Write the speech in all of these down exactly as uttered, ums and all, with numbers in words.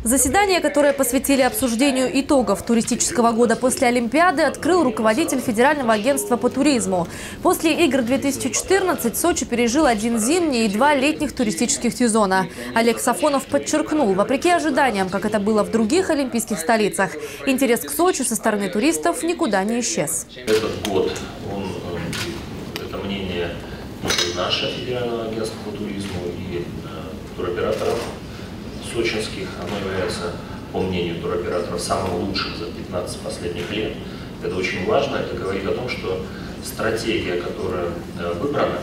Заседание, которое посвятили обсуждению итогов туристического года после Олимпиады, открыл руководитель Федерального агентства по туризму. После игр две тысячи четырнадцать Сочи пережил один зимний и два летних туристических сезона. Олег Сафонов подчеркнул, вопреки ожиданиям, как это было в других олимпийских столицах, интерес к Сочи со стороны туристов никуда не исчез. Этот год, он, это мнение и наше Федерального агентства по туризму, и туроператоров сочинских, оно является, по мнению туроператоров, самым лучшим за пятнадцать последних лет. Это очень важно, это говорит о том, что стратегия, которая выбрана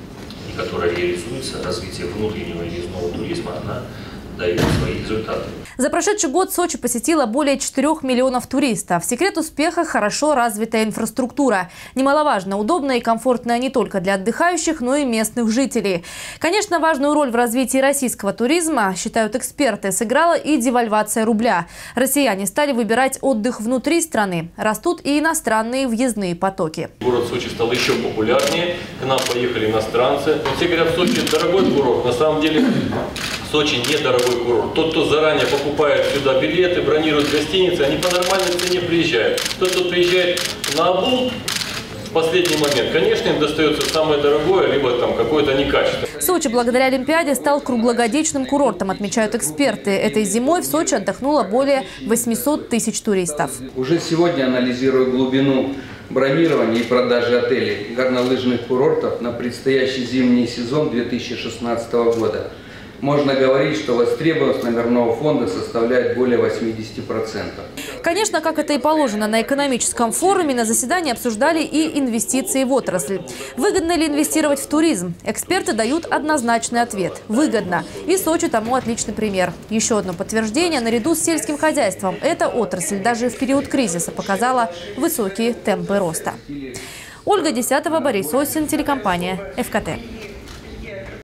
и которая реализуется, развитие внутреннего и въездного туризма, она дает свои результаты. За прошедший год Сочи посетило более четырёх миллионов туристов. Секрет успеха – хорошо развитая инфраструктура. Немаловажно, удобная и комфортная не только для отдыхающих, но и местных жителей. Конечно, важную роль в развитии российского туризма, считают эксперты, сыграла и девальвация рубля. Россияне стали выбирать отдых внутри страны. Растут и иностранные въездные потоки. Город Сочи стал еще популярнее. К нам поехали иностранцы. Все говорят, Сочи дорогой курорт. На самом деле Сочи недорогой курорт. Тот, кто заранее покупает сюда билеты, бронирует гостиницы, они по нормальной цене приезжают. Тот, кто приезжает на обум в последний момент, конечно, им достается самое дорогое, либо там какое-то некачественное. Сочи благодаря Олимпиаде стал круглогодичным курортом, отмечают эксперты. Этой зимой в Сочи отдохнуло более восьмисот тысяч туристов. Уже сегодня, анализируя глубину бронирования и продажи отелей горнолыжных курортов на предстоящий зимний сезон две тысячи шестнадцатого года, можно говорить, что востребованность номерного фонда составляет более восьмидесяти процентов. Конечно, как это и положено на экономическом форуме, на заседании обсуждали и инвестиции в отрасль. Выгодно ли инвестировать в туризм? Эксперты дают однозначный ответ – выгодно. И Сочи тому отличный пример. Еще одно подтверждение наряду с сельским хозяйством. Эта отрасль даже в период кризиса показала высокие темпы роста. Ольга Десятова, Борис Осин, телекомпания эф ка тэ.